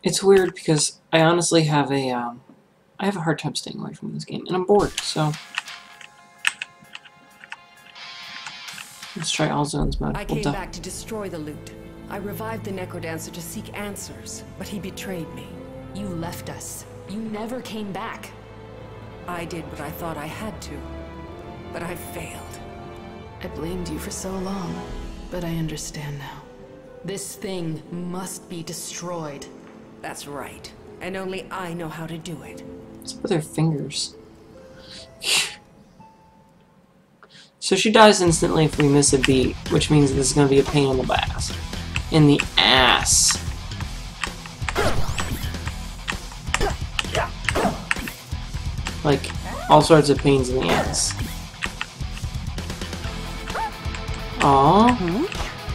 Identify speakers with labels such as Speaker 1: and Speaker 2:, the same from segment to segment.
Speaker 1: It's weird because I honestly have I have a hard time staying away from this game, and I'm bored, so... Let's try all zones mode.
Speaker 2: I came back to destroy the loot. I revived the NecroDancer to seek answers, but he betrayed me.
Speaker 3: You left us. You never came back.
Speaker 2: I did what I thought I had to, but I failed.
Speaker 3: I blamed you for so long, but I understand now. This thing must be destroyed.
Speaker 2: That's right, and only I know how to do it.
Speaker 1: What's up with her fingers? So she dies instantly if we miss a beat, which means this is going to be a pain in the ass. In the ass. Like, all sorts of pains in the ass. Aww.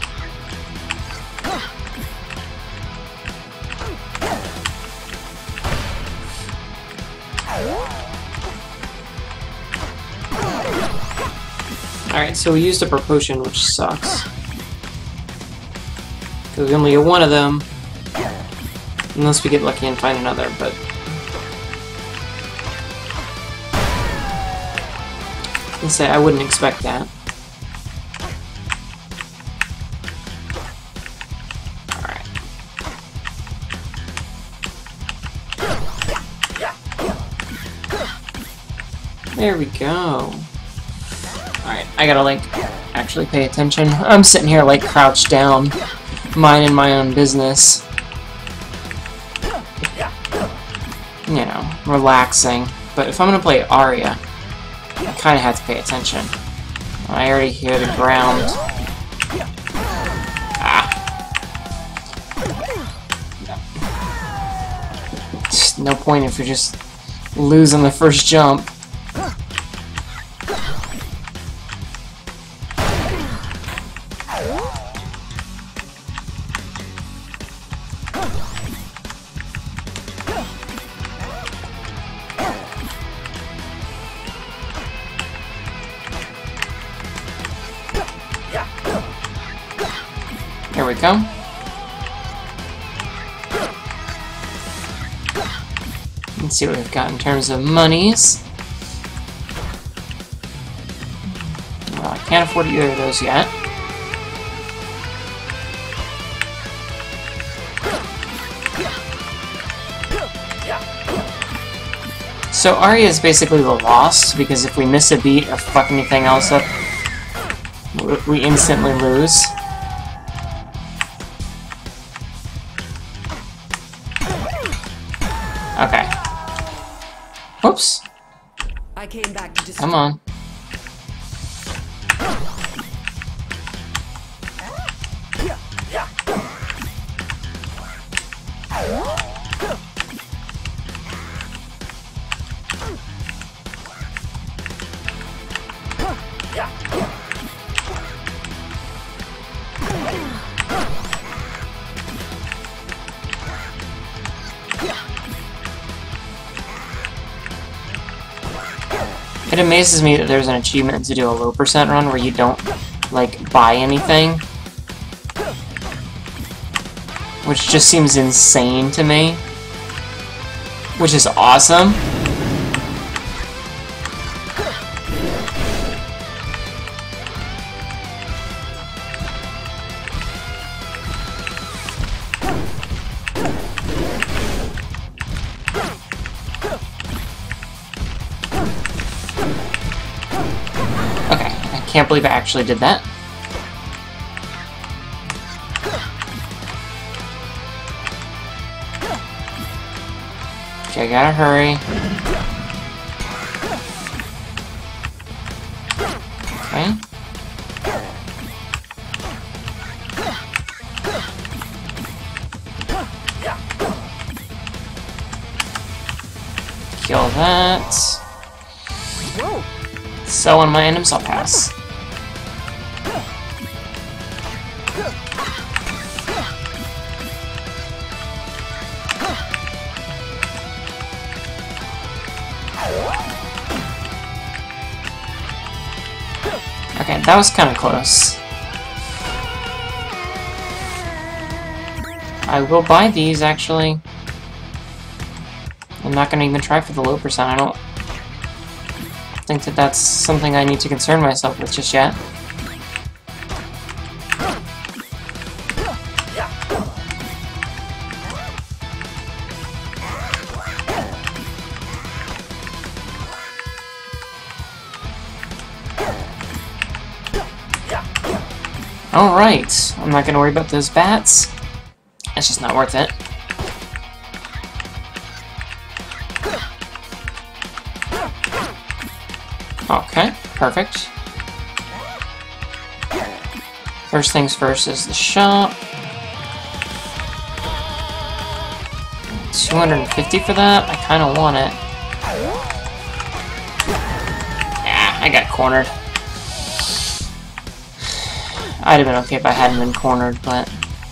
Speaker 1: Alright, so we used up our potion, which sucks. Because we only get one of them. Unless we get lucky and find another, but... Let's say I wouldn't expect that. Alright. There we go. Alright, I gotta, like, actually pay attention. I'm sitting here, like, crouched down, minding my own business. You know, relaxing. But if I'm gonna play Arya, I kinda have to pay attention. I already hear the ground. Ah. Just no point if you're just losing the first jump. Here we go. Let's see what we've got in terms of monies. Well, I can't afford either of those yet. So Arya is basically the lost, because if we miss a beat or fuck anything else up, we instantly lose. Okay. Whoops.
Speaker 2: I came back to destroy.
Speaker 1: Come on. It amazes me that there's an achievement to do a low percent run where you don't, like, buy anything. Which just seems insane to me. Which is awesome. Can't believe I actually did that. Okay, I gotta hurry. Okay. Kill that. So on my items, I'll pass. Okay, that was kind of close. I will buy these, actually. I'm not going to even try for the low percent. I don't think that that's something I need to concern myself with just yet. Alright, I'm not going to worry about those bats. It's just not worth it. Okay, perfect. First things first is the shop. 250 for that? I kind of want it. Ah, I got cornered. I'd have been okay if I hadn't been cornered, but...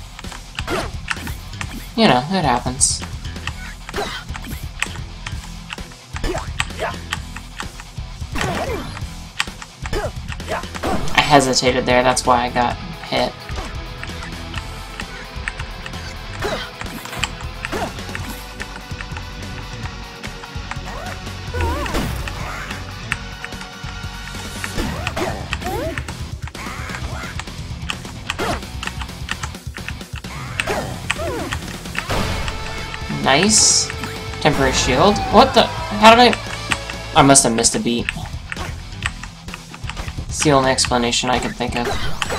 Speaker 1: you know, it happens. I hesitated there, that's why I got hit. Nice. Temporary shield. What the? How did I must have missed a beat. It's the only explanation I can think of.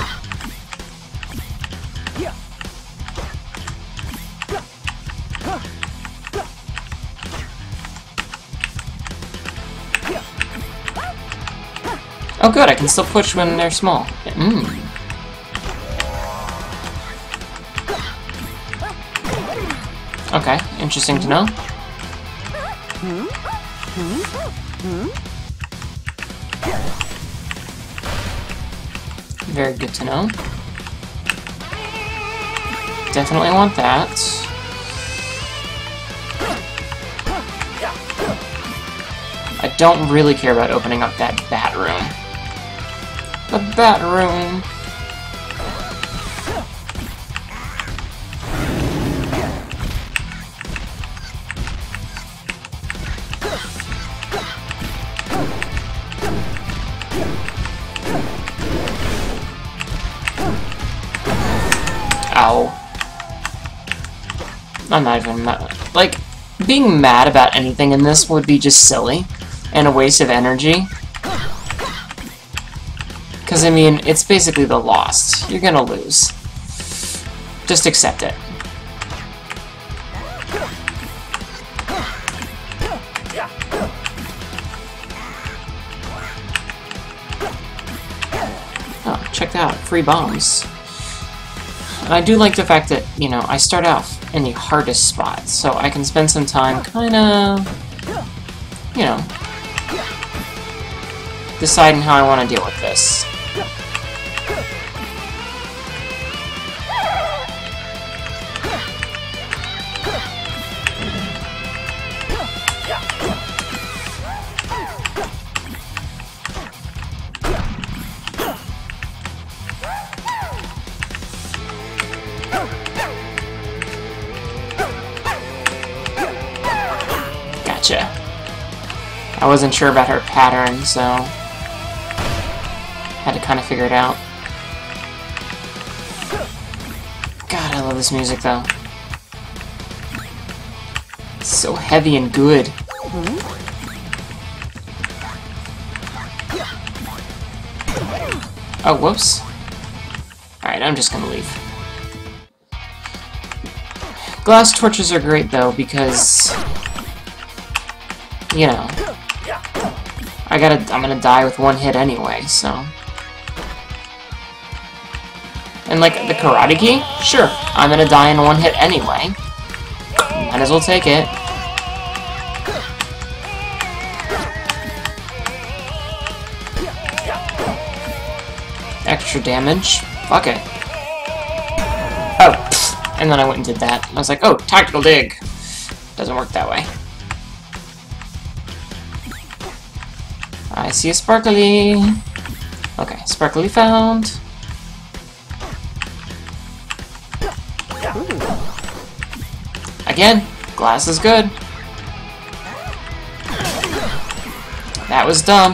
Speaker 1: Oh good, I can still push when they're small. Okay, interesting to know. Very good to know. Definitely want that. I don't really care about opening up that bat room. The bat room. Ow. I'm not even mad. Like, being mad about anything in this would be just silly and a waste of energy. Because, I mean, it's basically the Lost. You're gonna lose. Just accept it. Oh, check that out. Free bombs. And I do like the fact that, you know, I start off in the hardest spot, so I can spend some time kinda, you know, deciding how I want to deal with this. Gotcha. I wasn't sure about her pattern, so had to kind of figure it out. God, I love this music, though. It's so heavy and good. Oh, whoops. Alright, I'm just gonna leave. Glass torches are great, though, because, you know, I'm gonna die with one hit anyway, so. And like the karate key, sure, I'm gonna die in one hit anyway. Might as well take it. Extra damage. Fuck it. Oh, pfft. And then I went and did that. I was like, oh, tactical dig. Doesn't work that way. I see a sparkly. Okay, sparkly found. Again, glass is good. That was dumb.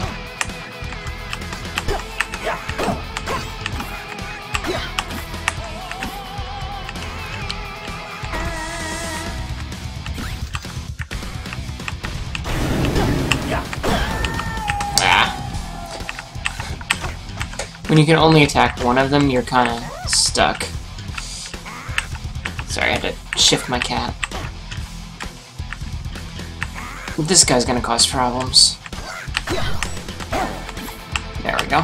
Speaker 1: When you can only attack one of them, you're kind of stuck. Sorry, I had to shift my cat. This guy's gonna cause problems. There we go.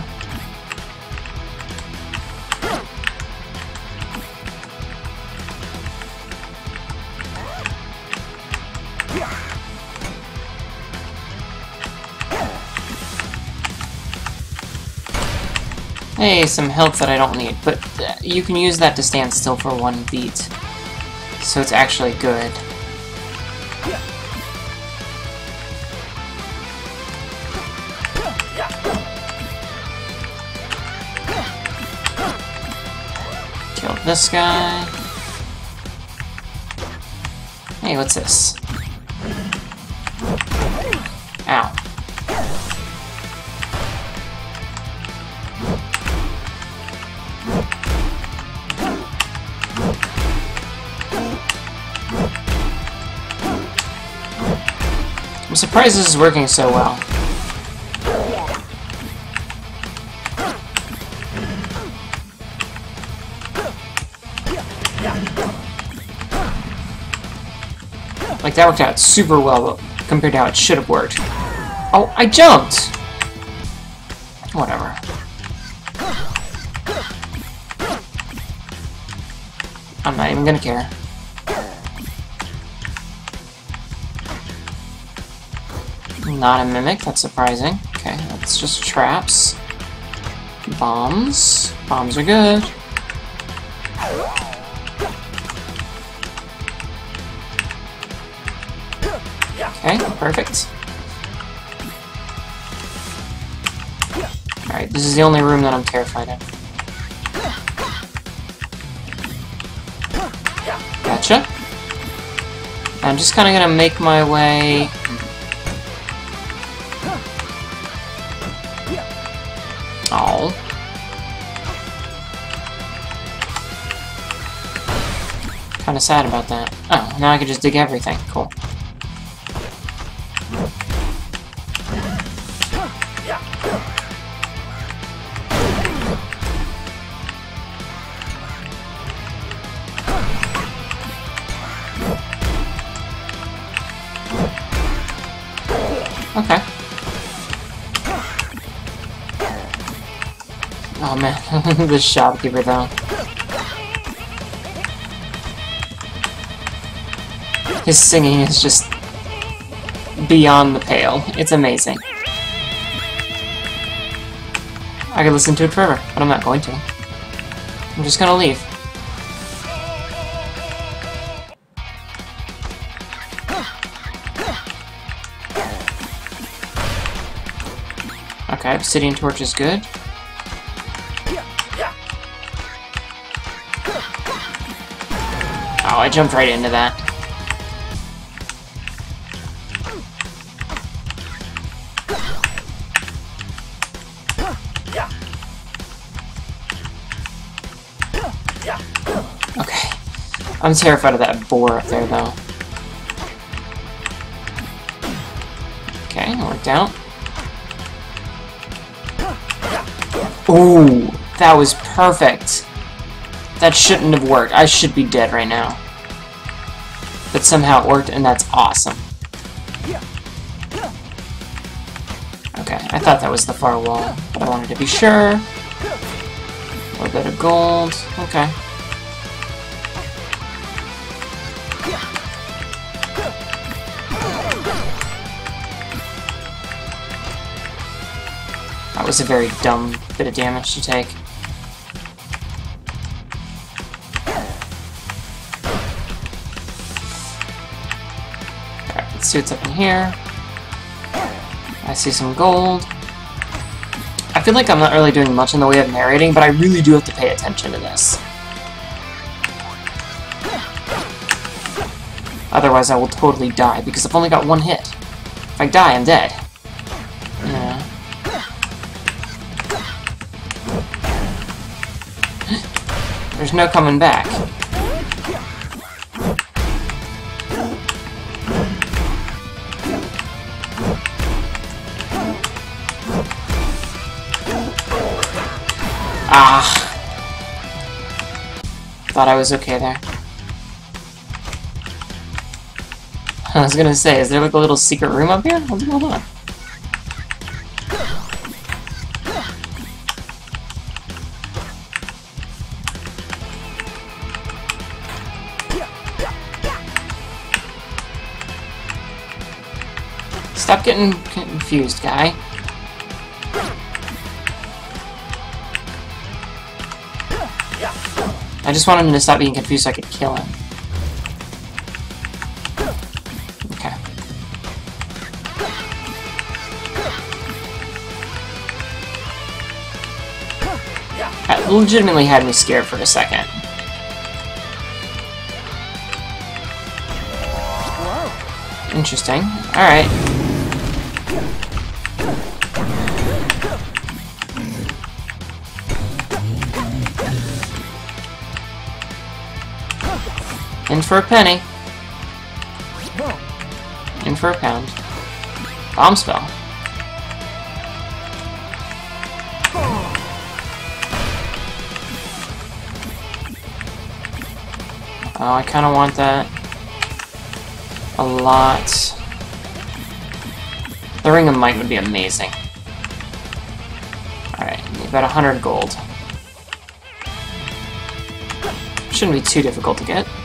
Speaker 1: Hey, some health that I don't need, but you can use that to stand still for 1 beat. So it's actually good. Kill this guy. Hey, what's this? Ow. I'm surprised this is working so well. Like, that worked out super well compared to how it should have worked. Oh, I jumped! Whatever. I'm not even gonna care. Not a mimic, that's surprising. Okay, that's just traps. Bombs. Bombs are good. Okay, perfect. Alright, this is the only room that I'm terrified of. Gotcha. I'm just kind of gonna make my way... Oh. Kinda sad about that. Oh, now I can just dig everything. Cool. Okay. Oh man, the shopkeeper though. His singing is just beyond the pale. It's amazing. I could listen to it forever, but I'm not going to. I'm just gonna leave. Okay, obsidian torch is good. Oh, I jumped right into that. Okay. I'm terrified of that boar up there, though. Okay, it worked out. Ooh, that was perfect. That shouldn't have worked. I should be dead right now. But somehow it worked, and that's awesome. Okay, I thought that was the far wall, but I wanted to be sure. A little bit of gold. Okay. That was a very dumb bit of damage to take. Alright, let's see what's up in here. I see some gold. I feel like I'm not really doing much in the way of narrating, but I really do have to pay attention to this. Otherwise I will totally die, because I've only got one hit. If I die, I'm dead. There's no coming back. Ah! Thought I was okay there. I was gonna say, is there like a little secret room up here? What's going on? Stop getting confused, guy. I just wanted him to stop being confused so I could kill him. Okay. That legitimately had me scared for a second. Interesting. Alright. In for a penny. In for a pound. Bomb spell. Oh, I kind of want that a lot. The Ring of Might would be amazing. Alright, we've got 100 gold. Shouldn't be too difficult to get.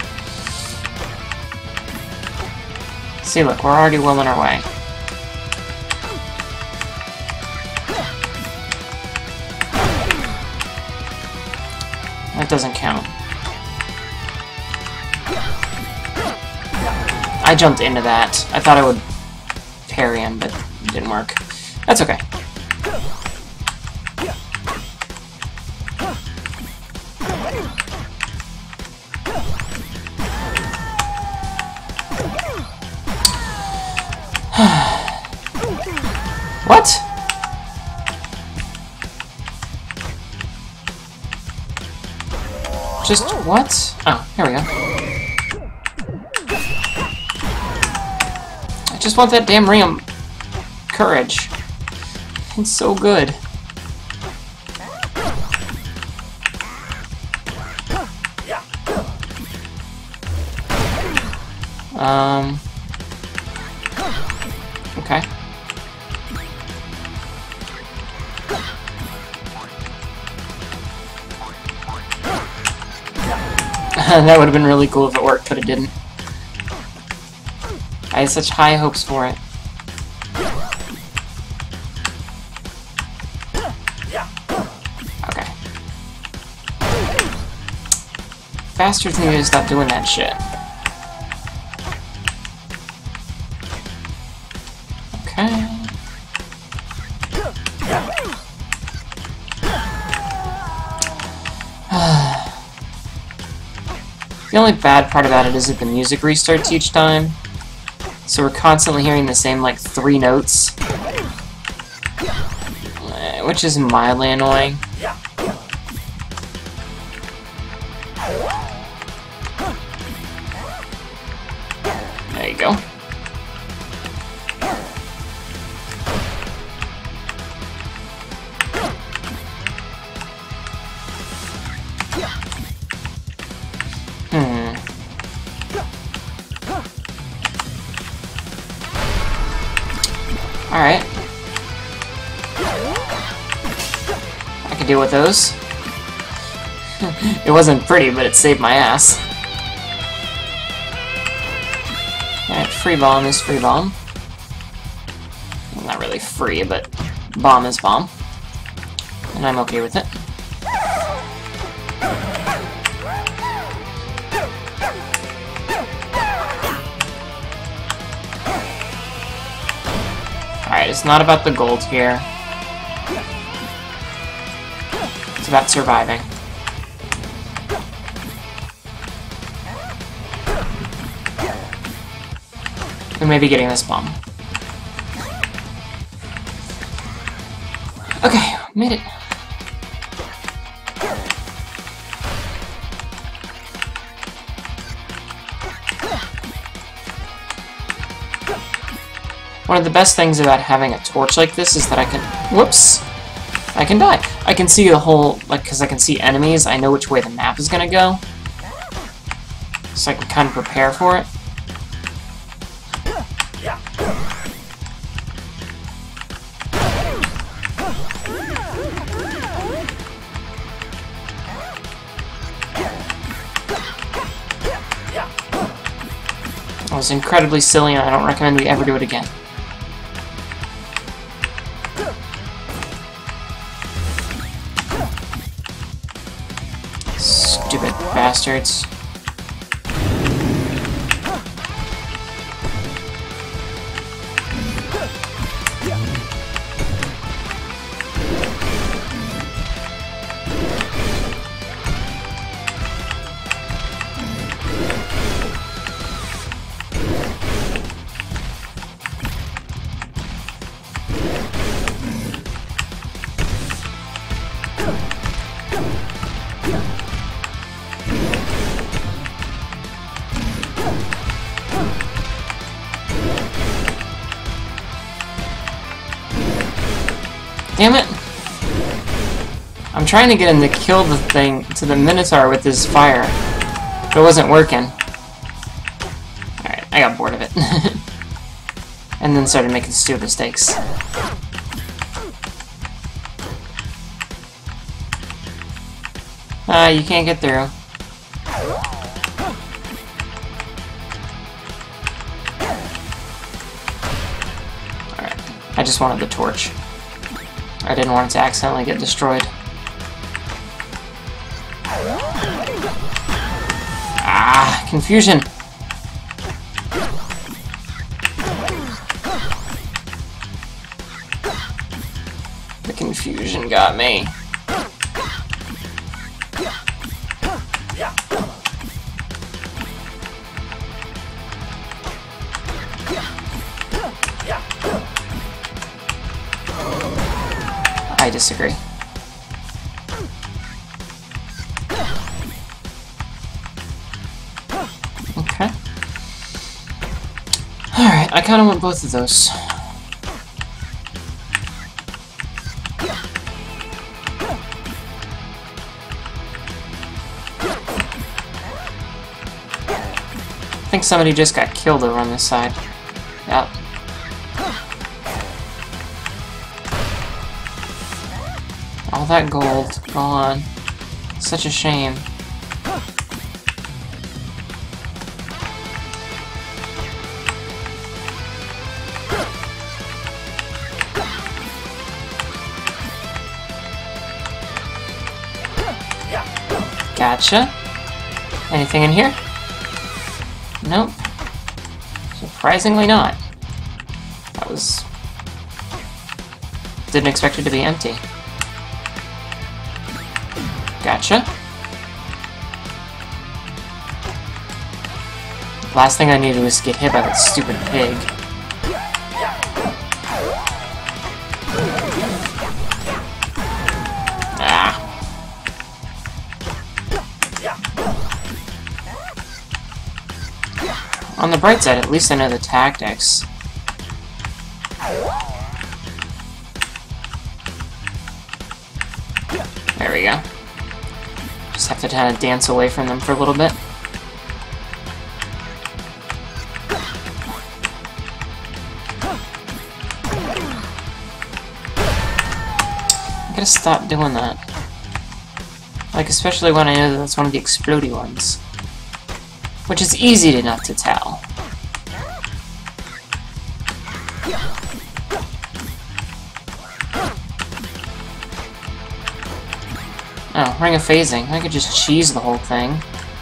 Speaker 1: See, look, we're already well on our way. That doesn't count. I jumped into that. I thought I would parry him, but it didn't work. That's okay. What? Just what? Oh, here we go. I just want that damn ring of courage. It's so good. Okay. That would have been really cool if it worked, but it didn't. I had such high hopes for it. Okay. Bastards need to stop doing that shit. Okay. The only bad part about it is that the music restarts each time. So we're constantly hearing the same, like, 3 notes. Which is mildly annoying. There you go. Alright. I can deal with those. It wasn't pretty, but it saved my ass. Alright, free bomb is free bomb. Well, not really free, but bomb is bomb. And I'm okay with it. Alright, it's not about the gold here. It's about surviving. We may be getting this bomb. Okay, made it. One of the best things about having a torch like this is that I can... Whoops! I can die. I can see the whole... Like, because I can see enemies, I know which way the map is gonna go. So I can kind of prepare for it. That was incredibly silly, and I don't recommend we ever do it again. Stupid bastards. Damn it! I'm trying to get him to kill the thing, to the Minotaur with his fire. But it wasn't working. Alright, I got bored of it. And then started making stupid mistakes. You can't get through. Alright, I just wanted the torch. I didn't want it to accidentally get destroyed. Ah, confusion! The confusion got me. I disagree. Okay. Alright, I kinda want both of those. I think somebody just got killed over on this side. Yep. All that gold gone. Such a shame. Gotcha. Anything in here? Nope. Surprisingly not. That was... Didn't expect it to be empty. Gotcha. Last thing I needed was to get hit by that stupid pig. Ah. On the bright side, at least I know the tactics. There we go. Just have to kind of dance away from them for a little bit. I gotta stop doing that. Like, especially when I know that that's one of the explodey ones. Which is easy enough to tell. Oh, Ring of Phasing. I could just cheese the whole thing.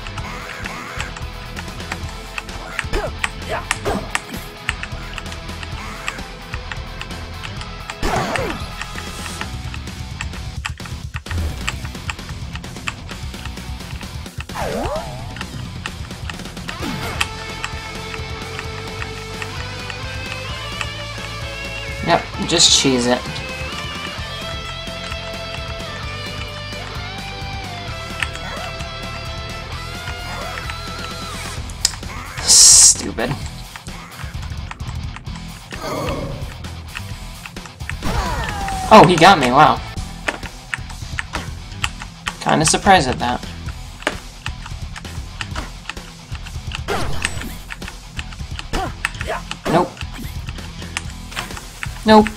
Speaker 1: Yep, just cheese it. Stupid. Oh, he got me, wow. Kinda surprised at that. Nope. Nope.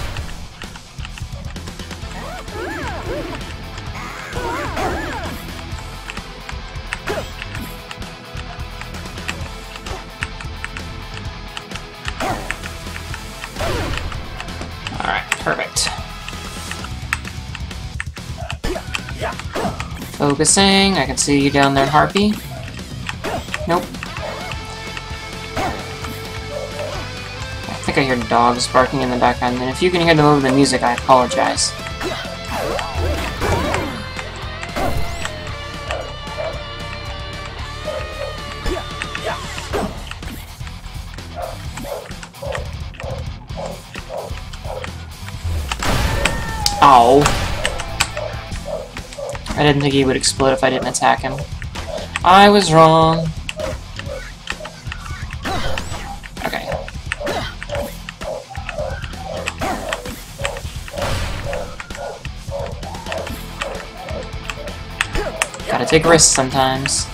Speaker 1: Alright, perfect. Focusing. I can see you down there, Harpy. Nope. I think I hear dogs barking in the background, and if you can hear them over the music, I apologize. Ow. I didn't think he would explode if I didn't attack him. I was wrong. Okay. Gotta take risks sometimes.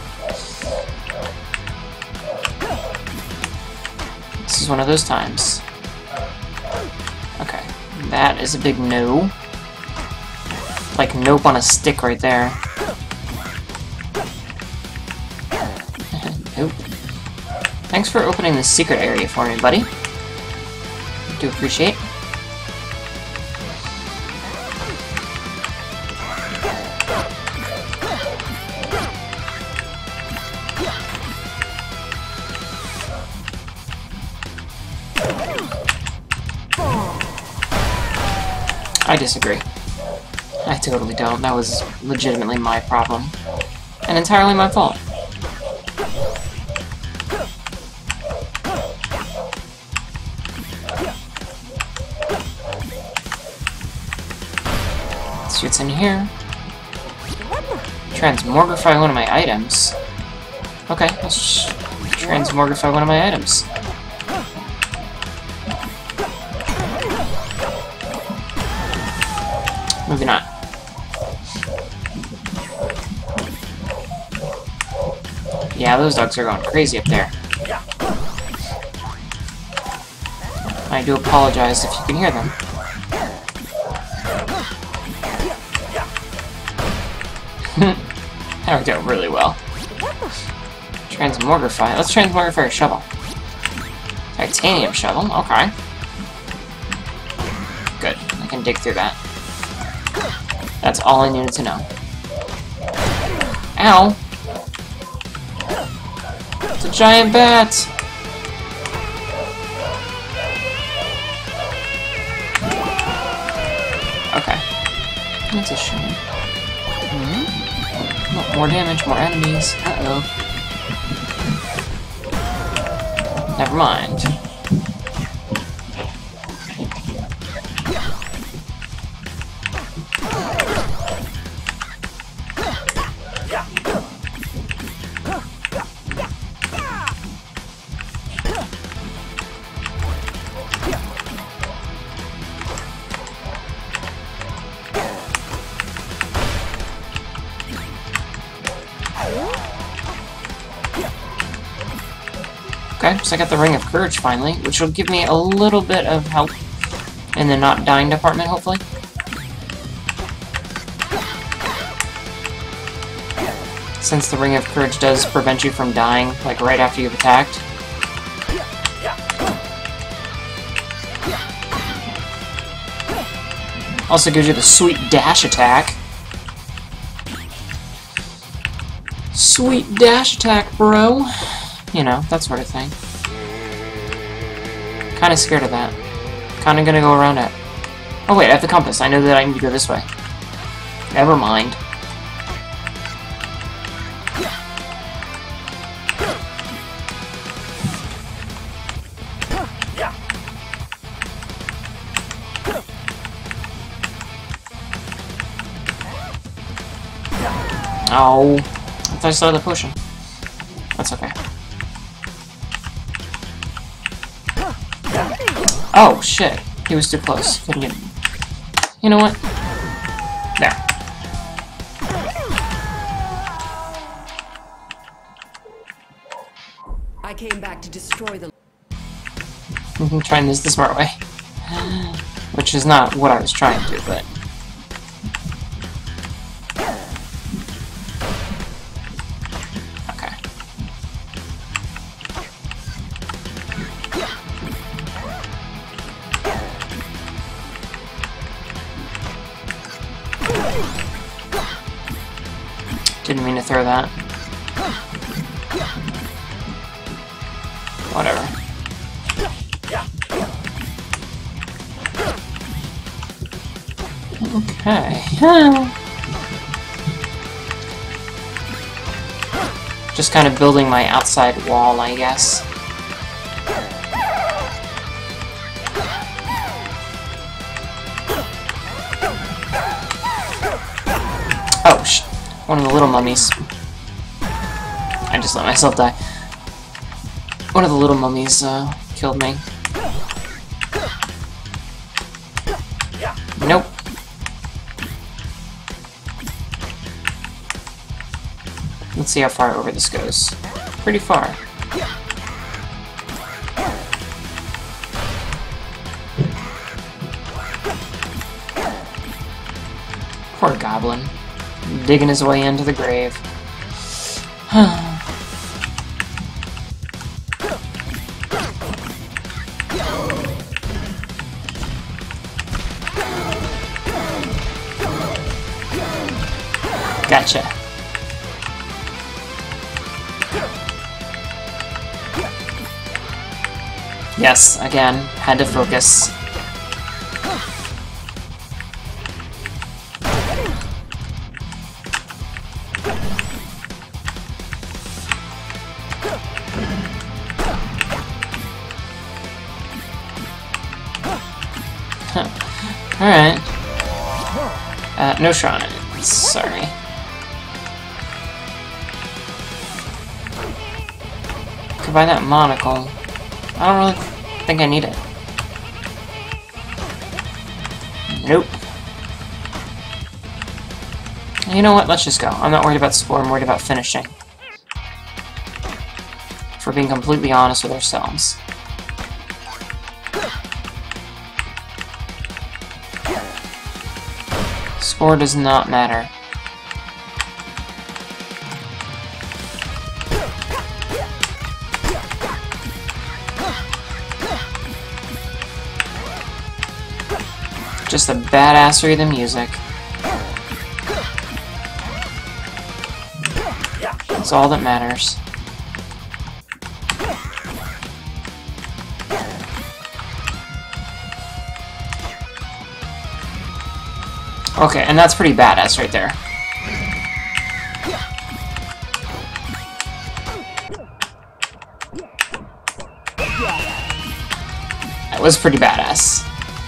Speaker 1: This is one of those times. Okay. That is a big no. Like nope on a stick right there. Nope. Thanks for opening the secret area for me, buddy. Do appreciate. I disagree. I totally don't. That was legitimately my problem. And entirely my fault. Let's see what's in here. Transmogrify one of my items. Okay, let's transmogrify one of my items. Maybe not. Yeah, those dogs are going crazy up there. I do apologize if you can hear them. That worked out really well. Transmogrify. Let's transmogrify a shovel. Titanium shovel, okay. Good, I can dig through that. That's all I needed to know. Ow! It's a giant bat! Okay. That's a shame. More damage, more enemies. Uh-oh. Never mind. Okay, so I got the Ring of Courage finally, which will give me a little bit of help in the not dying department, hopefully. Since the Ring of Courage does prevent you from dying, like, right after you've attacked. Also gives you the sweet dash attack. Sweet dash attack, bro! You know, that sort of thing. Kinda scared of that. Kinda gonna go around it. Oh wait, I have the compass. I know that I need to go this way. Never mind. Oh, I thought I saw the potion. That's okay. Oh, shit. He was too close. Couldn't get him. You know what? There.
Speaker 2: I came back to destroy the...
Speaker 1: I'm trying this the smart way. Which is not what I was trying to, but... Okay. Didn't mean to throw that. Whatever. Okay. Just kind of building my outside wall, I guess. Oh, one of the little mummies. I just let myself die. One of the little mummies killed me. Nope. Let's see how far over this goes. Pretty far. Poor goblin. Digging his way into the grave. Gotcha. Yes, again, had to focus. Alright. No shrines. Sorry. Could buy that monocle. I don't really think I need it. Nope. You know what? Let's just go. I'm not worried about score, I'm worried about finishing. If we're being completely honest with ourselves. Score does not matter. Just the badassery of the music. That's all that matters. Okay, and that's pretty badass right there. That was pretty badass.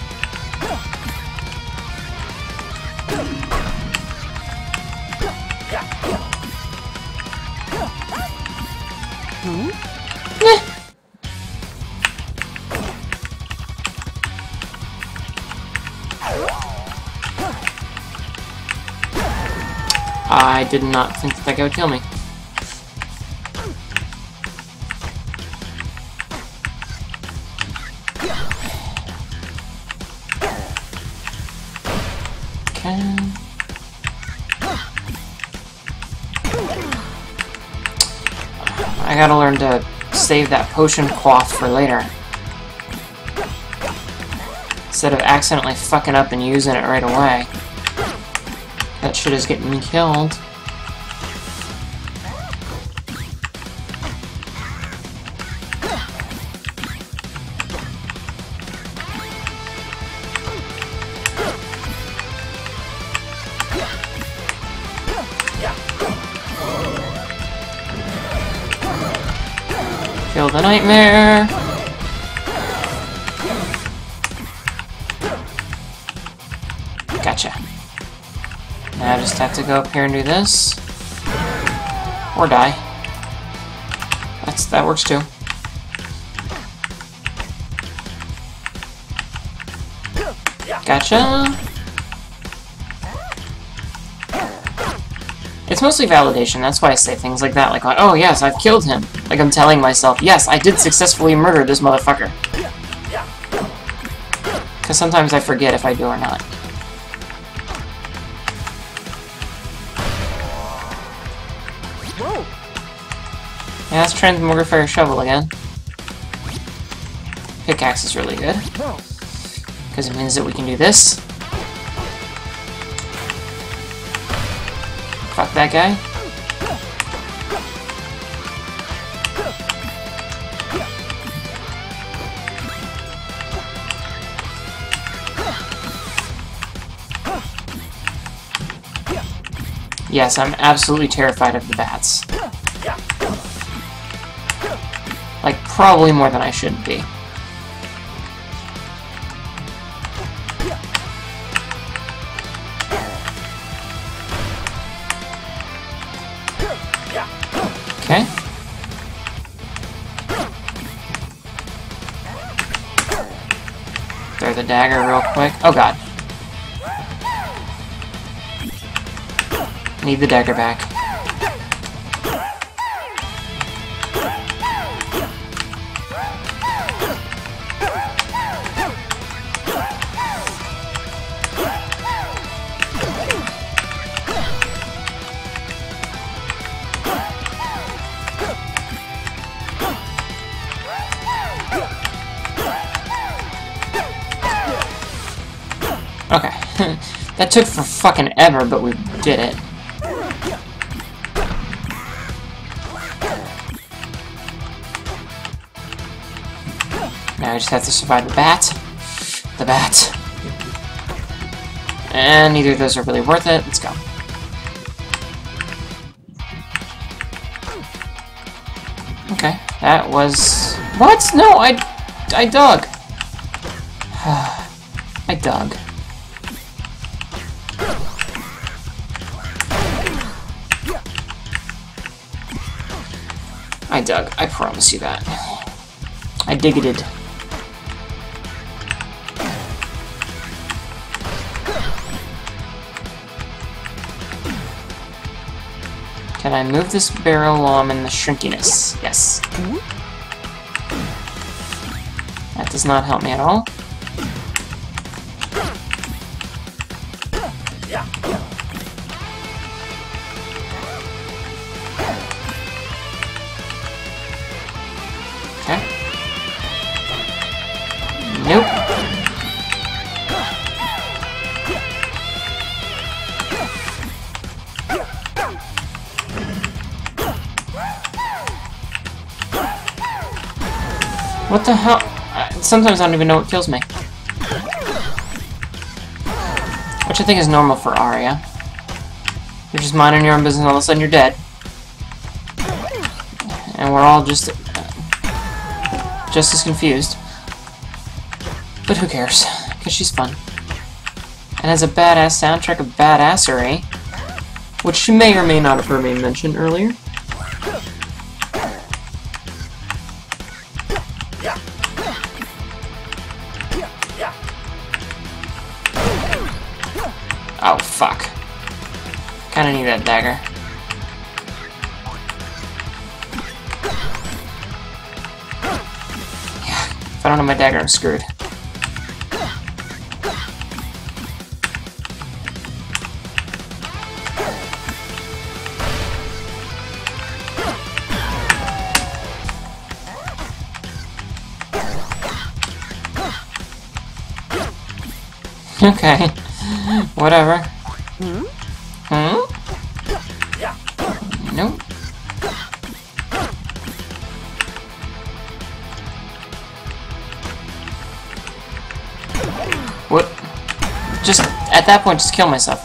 Speaker 1: I did not think that guy would kill me. Okay. I gotta learn to save that potion quaff for later. Instead of accidentally fucking up and using it right away. That shit is getting me killed. Kill the nightmare! Gotcha. Now I just have to go up here and do this. Or die. That works too. Gotcha. mostly validation. That's why I say things like that. Like, oh yes, I've killed him. Like I'm telling myself, yes, I did successfully murder this motherfucker. Because sometimes I forget if I do or not. Yeah, let's try the Mortar Shovel again. Pickaxe is really good. Because it means that we can do this. Fuck that guy. Yes, I'm absolutely terrified of the bats. Like, probably more than I should be. Okay. Throw the dagger real quick. Oh god. Need the dagger back. Okay. That took for fucking ever, but we did it. Now I just have to survive the bat. The bat. And neither of those are really worth it. Let's go. Okay, that was... What? No, I dug. I dug. I dug. I promise you that. I digged. Can I move this barrel while I'm in the shrinkiness? Yes. That does not help me at all. Okay. Nope. What the hell? Sometimes I don't even know what kills me. Which I think is normal for Arya. You're just minding your own business and all of a sudden you're dead. And we're all just as confused. But who cares? Because she's fun. And has a badass soundtrack of badassery. Which you may or may not have heard me mention earlier. Oh, fuck. Kinda need that dagger. Yeah, if I don't have my dagger, I'm screwed. Okay. Whatever. Hmm? Nope. What? Just, at that point, just kill myself.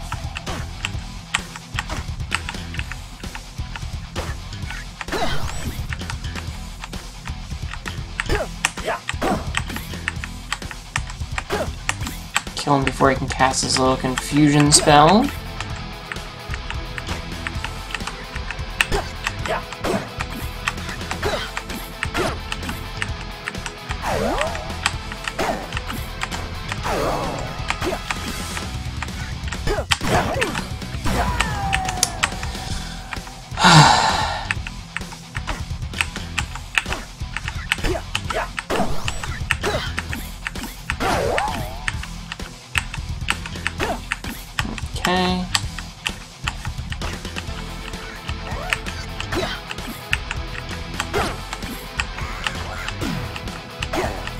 Speaker 1: Kill him before he can cast his little confusion spell.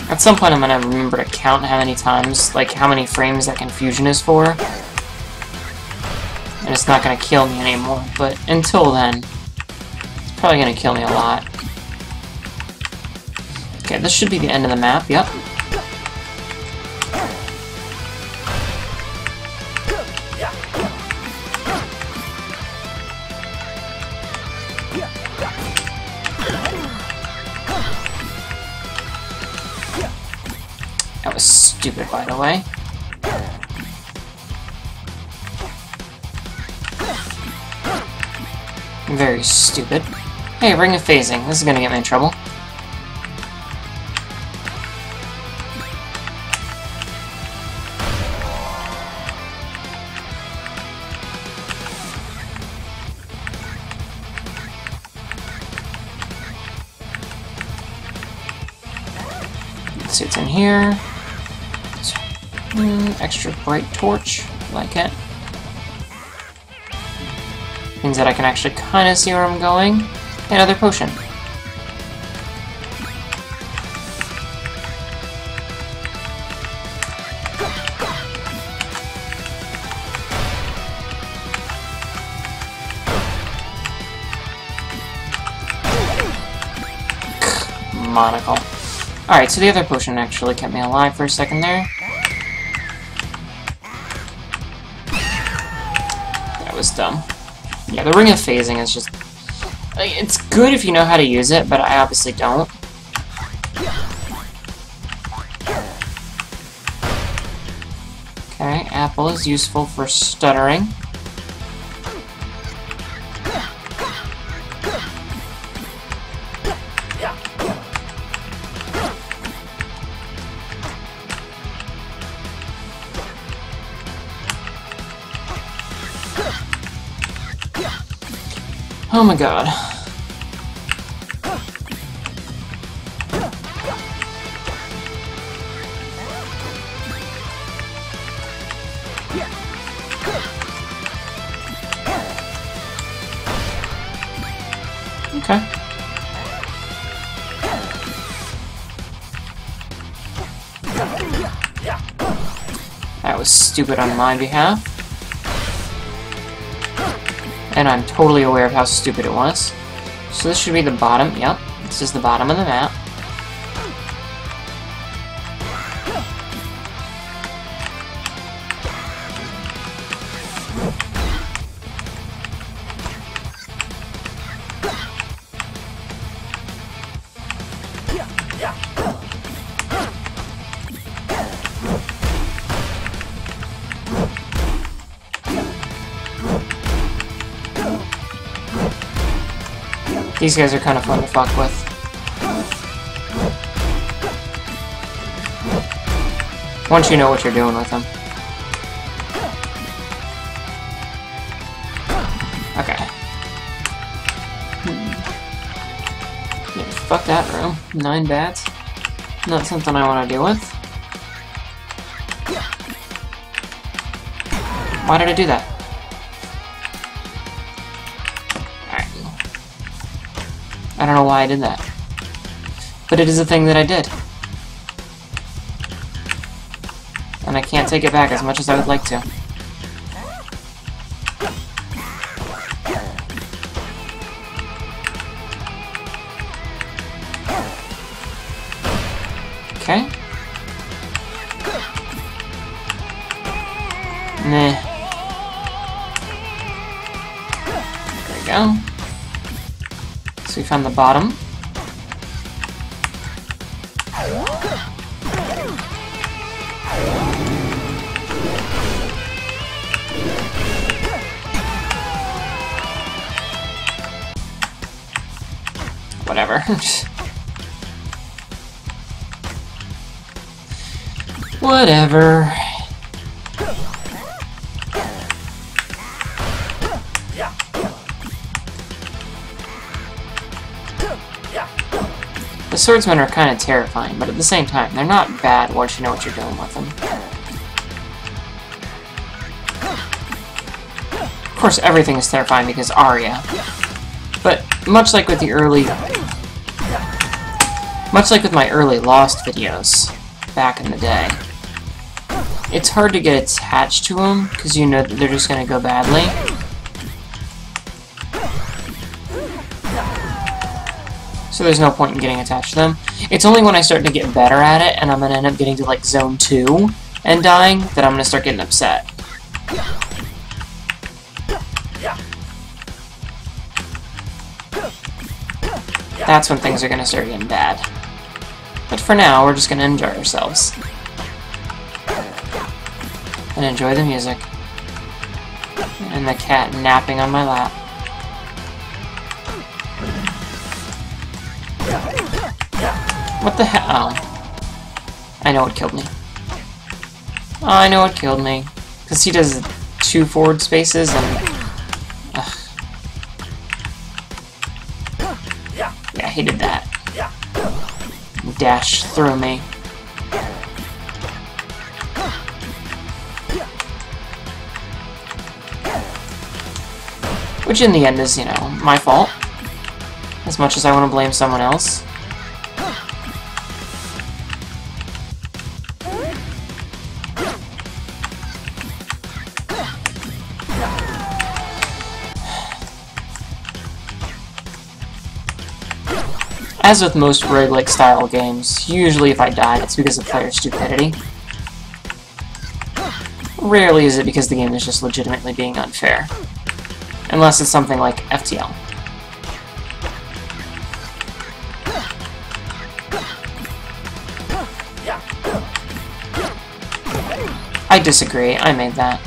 Speaker 1: At some point I'm gonna remember to count how many times, like how many frames that confusion is for. And it's not gonna kill me anymore, but until then, it's probably gonna kill me a lot. Okay, this should be the end of the map, yep. That was stupid, by the way. Very stupid. Hey, Ring of Phasing. This is gonna get me in trouble. Let's see what's in here. Extra bright torch. Like it. Means that I can actually kind of see where I'm going. Another potion. Monocle. Alright, so the other potion actually kept me alive for a second there. That was dumb. Yeah, the Ring of Phasing is just... like, it's good if you know how to use it, but I obviously don't. Okay, apple is useful for stuttering. Oh my god. Okay. That was stupid on my behalf. And I'm totally aware of how stupid it was. So this should be the bottom. Yep, this is the bottom of the map. These guys are kind of fun to fuck with. Once you know what you're doing with them. Okay. Yeah, fuck that room. 9 bats. Not something I want to deal with. Why did I do that? I don't know why I did that. But it is a thing that I did. And I can't take it back as much as I would like to. Okay. Nah. There we go. So we found the bottom. Whatever. Whatever. The swordsmen are kind of terrifying, but at the same time, they're not bad once you know what you're doing with them. Of course, everything is terrifying because Arya. But much like with the early Much like with my early Lost videos back in the day. It's hard to get attached to them, because you know that they're just going to go badly. So there's no point in getting attached to them. It's only when I start to get better at it, and I'm going to end up getting to like Zone 2 and dying, that I'm going to start getting upset. That's when things are going to start getting bad. But for now, we're just going to enjoy ourselves. And enjoy the music. And the cat napping on my lap. What the hell? Oh. I know what killed me. Oh, I know what killed me. Because he does 2 forward spaces and... Ugh. Yeah, he did that. Dash through me. Which in the end is, you know, my fault. As much as I want to blame someone else. As with most roguelike style games, usually if I die, it's because of player stupidity. Rarely is it because the game is just legitimately being unfair. Unless it's something like FTL. I disagree, I made that.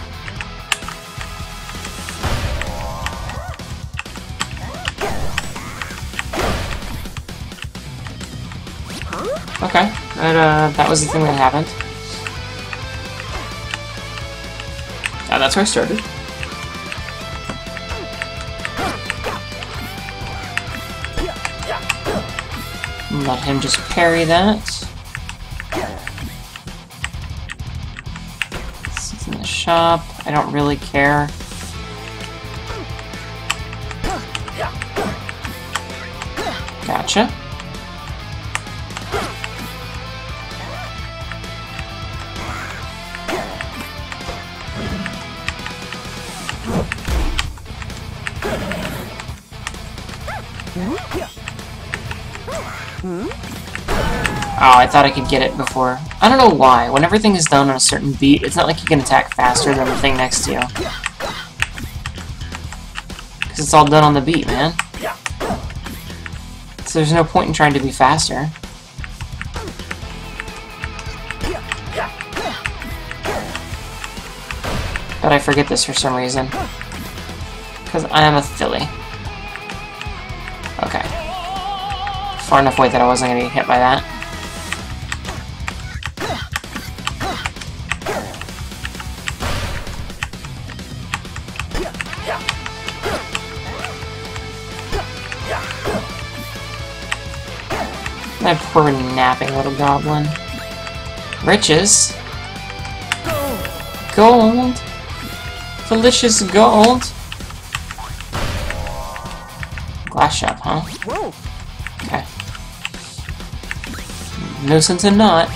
Speaker 1: Okay, that was the thing that happened. That's where I started. Let him just parry that. It's in the shop. I don't really care. Gotcha. Oh, I thought I could get it before. I don't know why. When everything is done on a certain beat, it's not like you can attack faster than the thing next to you. Because it's all done on the beat, man. So there's no point in trying to be faster. But I forget this for some reason. Because I am a filly. Okay. Far enough away that I wasn't going to get hit by that. That poor napping little goblin. Riches. Gold. Delicious gold. Glass shop, huh? Okay. No sense in not.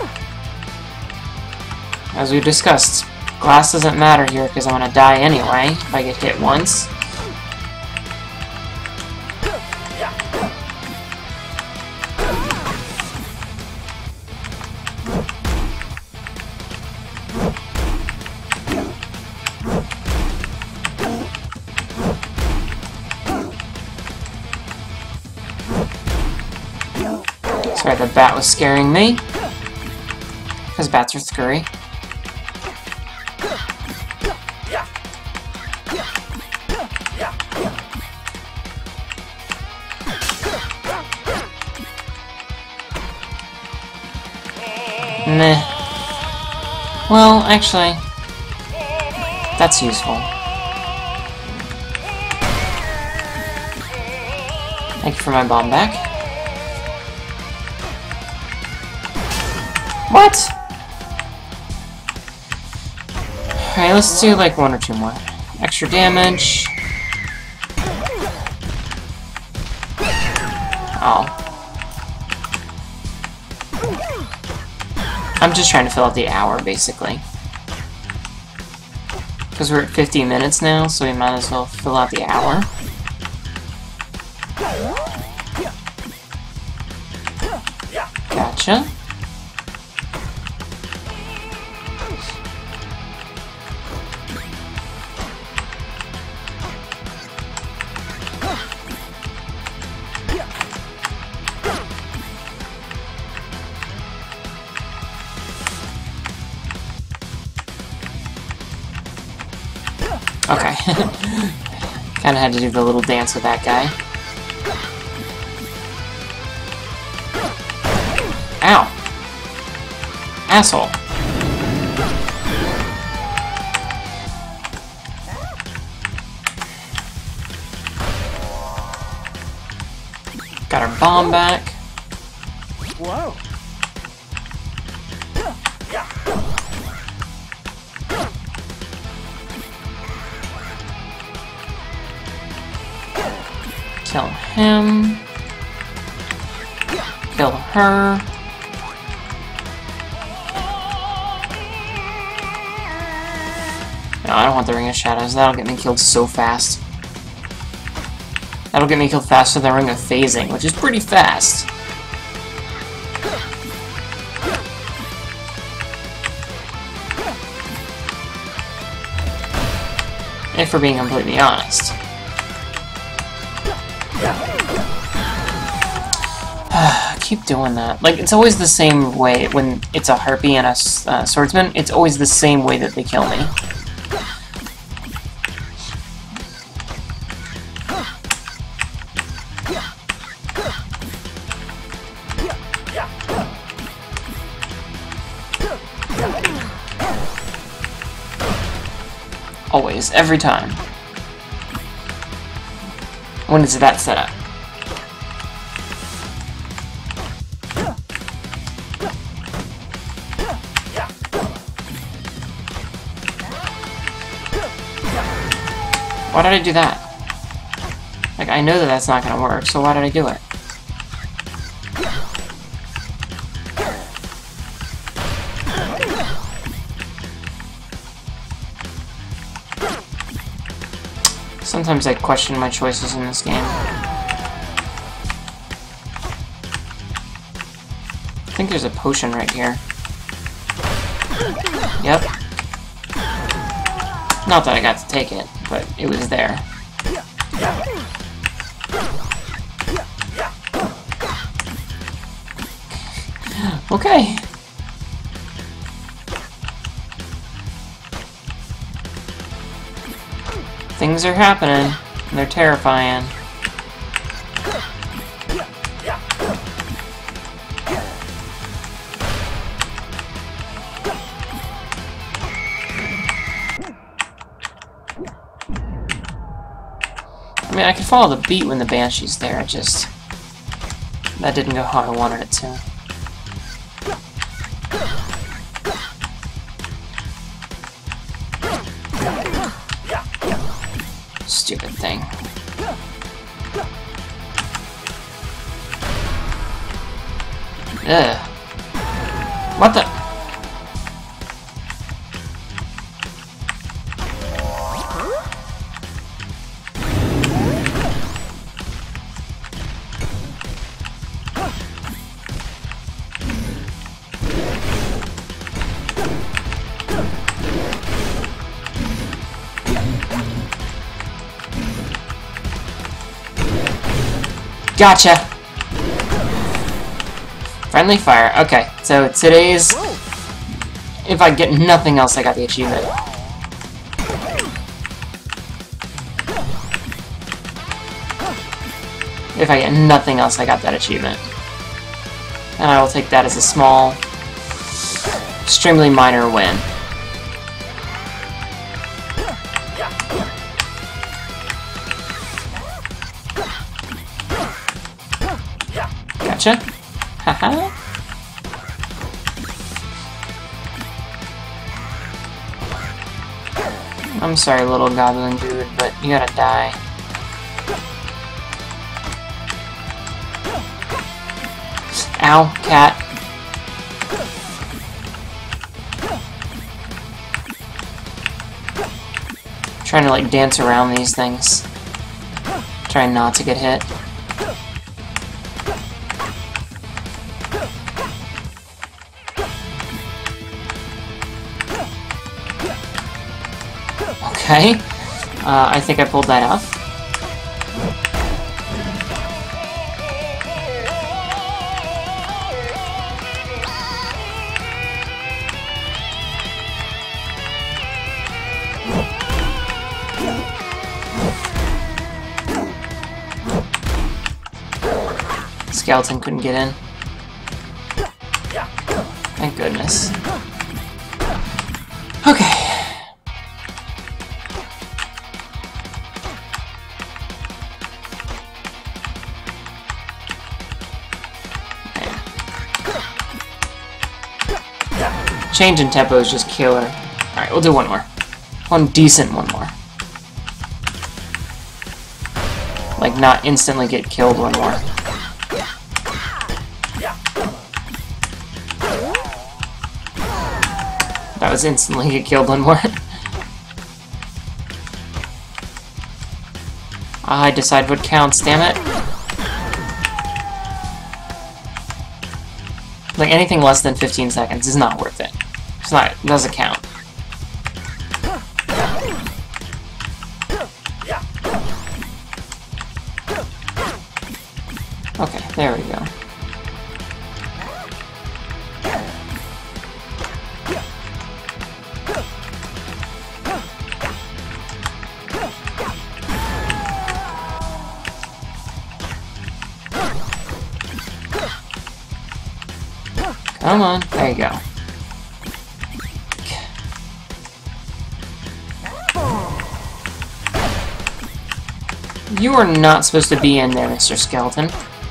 Speaker 1: As we discussed, glass doesn't matter here because I'm gonna die anyway if I get hit once. Sorry, the bat was scaring me. Because bats are scurry. Meh. Well, actually, that's useful. Thank you for my bomb back. What? Alright, let's do like 1 or 2 more. Extra damage. Oh. I'm just trying to fill out the hour, basically. Because we're at 50 minutes now, so we might as well fill out the hour. Gotcha. Okay. Kinda had to do the little dance with that guy. Ow! Asshole. Got our bomb back.
Speaker 4: Whoa!
Speaker 1: Kill him. Kill her. No, I don't want the Ring of Shadows. That'll get me killed so fast. That'll get me killed faster than Ring of Phasing, which is pretty fast. If we're being completely honest. Keep doing that. Like, it's always the same way when it's a harpy and a swordsman. It's always the same way that they kill me. Always, every time. When it's that setup. Why did I do that? Like, I know that that's not gonna work, so why did I do it? Sometimes I question my choices in this game. I think there's a potion right here. Yep. Not that I got to take it, but it was there. Okay. Things are happening, and they're terrifying. I mean, I can follow the beat when the Banshee's there, it just... that didn't go how I wanted it to. Stupid thing. Ugh. What the... Gotcha! Friendly fire. Okay, so today's... if I get nothing else, I got the achievement. If I get nothing else, I got that achievement. And I will take that as a small, extremely minor win. Gotcha. Haha. I'm sorry, little goblin dude, but you gotta die. Ow, cat. Trying to like dance around these things. Trying not to get hit. Okay. I think I pulled that off. Skeleton couldn't get in. Thank goodness. Okay. Change in tempo is just killer. Alright, we'll do one more. One decent one more. Like, not instantly get killed one more. That was instantly get killed one more. I decide what counts, damn it. Like, anything less than 15 seconds is not worth it. It's not, it doesn't count. Okay, there we go. Come on, there you go. You are not supposed to be in there, Mr. Skeleton.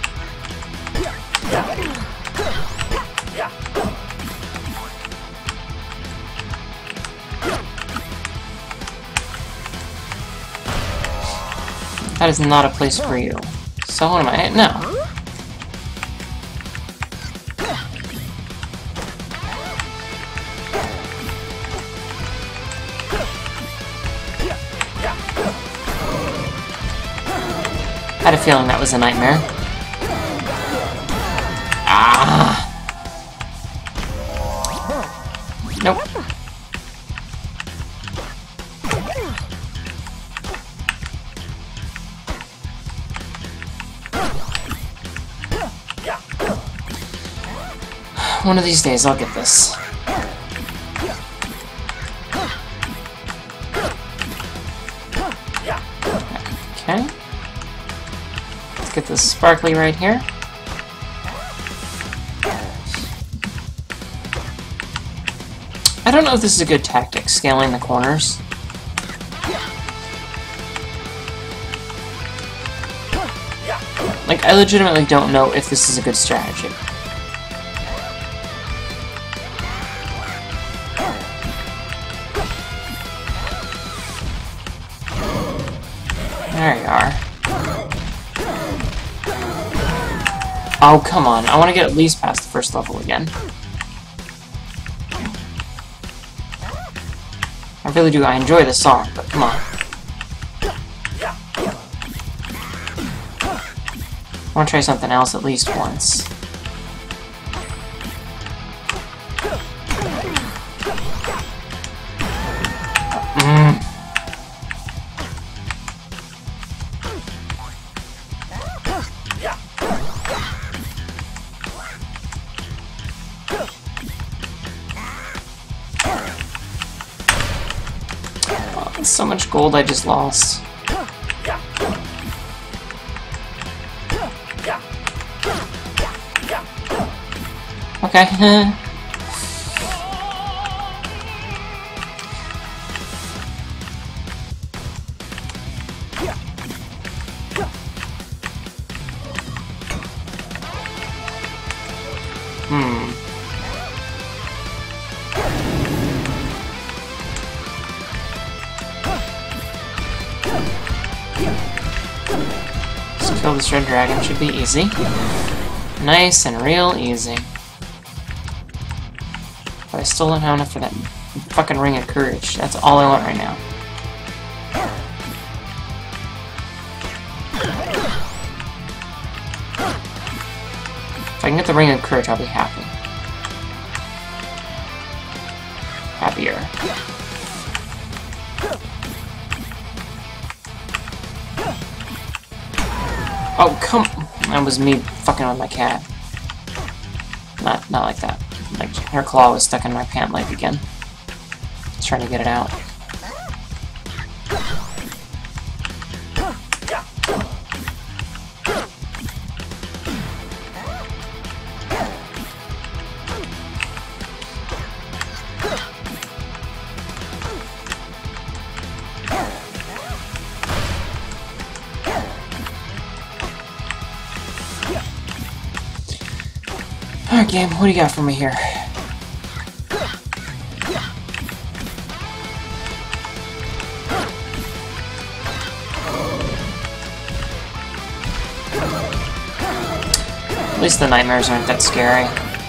Speaker 1: That is not a place for you. So what am I at? No. I had a feeling that was a nightmare. Ah! Nope. One of these days I'll get this. Okay. Let's get this sparkly right here. I don't know if this is a good tactic, scaling the corners. Like, I legitimately don't know if this is a good strategy. There you are. Oh, come on. I want to get at least past the first level again. I really do. I enjoy this song, but come on. I want to try something else at least once. So much gold I just lost. Okay. Kill this red dragon should be easy. Nice and real easy. But I still don't have enough for that fucking ring of courage. That's all I want right now. If I can get the Ring of Courage, I'll be happy. Happier. Oh, come... That was me fucking with my cat. Not like that. Like, her claw was stuck in my pant leg again. Just trying to get it out. Alright, game, what do you got for me here? At least the nightmares aren't that scary.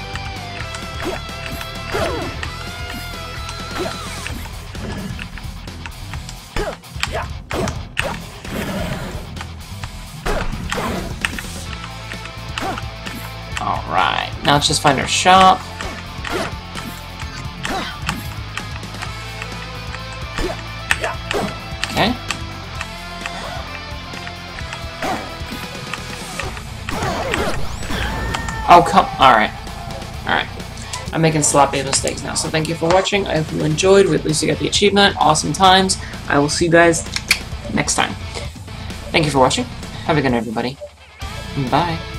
Speaker 1: Alright, now let's just find our shop. Okay. Oh, come... Alright. Alright. I'm making sloppy mistakes now, so thank you for watching. I hope you enjoyed. At least you got the achievement. Awesome times. I will see you guys next time. Thank you for watching. Have a good night, everybody. Bye.